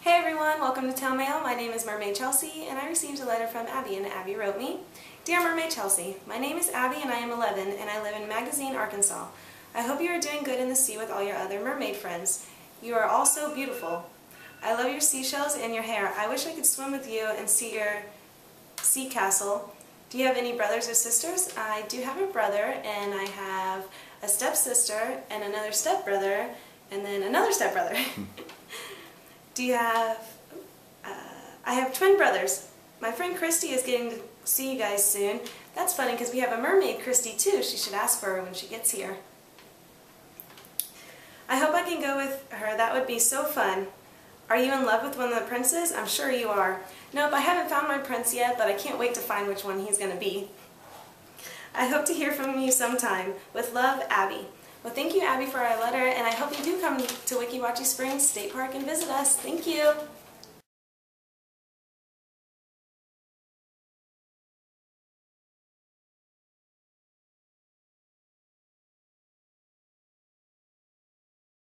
Hey everyone, welcome to Town Mail. My name is Mermaid Chelsea and I received a letter from Abby, and Abby wrote me, "Dear Mermaid Chelsea, my name is Abby and I am 11 and I live in Magazine, Arkansas. I hope you are doing good in the sea with all your other mermaid friends. You are all so beautiful. I love your seashells and your hair. I wish I could swim with you and see your sea castle. Do you have any brothers or sisters?" I do have a brother, and I have a stepsister and another stepbrother and then another stepbrother. Do you have... I have twin brothers. My friend Christy is getting to see you guys soon. That's funny because we have a mermaid Christy too. She should ask for her when she gets here. I hope I can go with her. That would be so fun. Are you in love with one of the princes? I'm sure you are. Nope, I haven't found my prince yet, but I can't wait to find which one he's going to be. I hope to hear from you sometime. With love, Abby. Well, thank you, Abby, for our letter, and I hope you do come to Weeki Wachee Springs State Park and visit us. Thank you.